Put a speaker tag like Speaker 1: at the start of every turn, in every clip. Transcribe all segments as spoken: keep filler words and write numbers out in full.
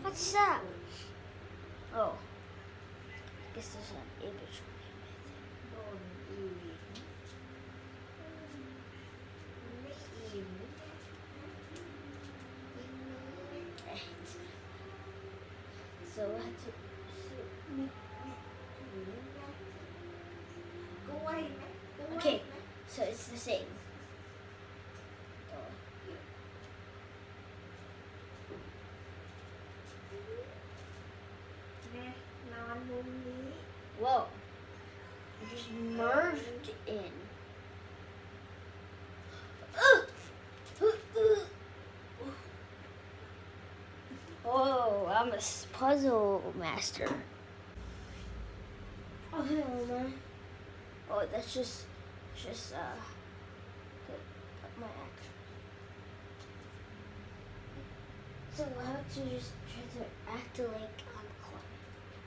Speaker 1: What's that? Oh. I guess there's an image. So I have to. Okay, so it's the same. Whoa, it just merged in. Whoa, I'm a puzzle master. Oh, hell, man. Oh, that's just, just, uh, my action. So I have to just try to act like I'm climbing.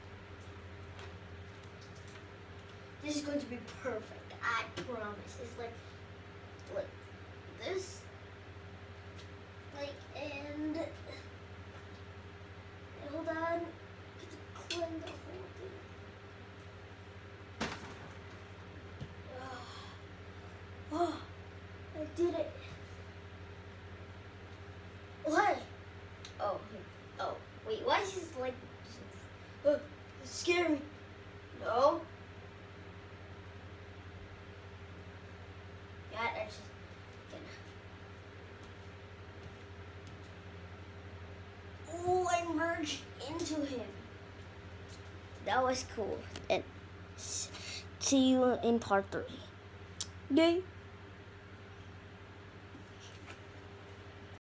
Speaker 1: This is going to be perfect. I promise. It's like, like this, like, and hold on. Get to climb the whole thing. Oh, I did it. What? Oh, oh, wait, why is this like, uh, it's scaring me. No. Yeah, I just gonna. Oh, I merged into him. That was cool. And see you in part three. Yay.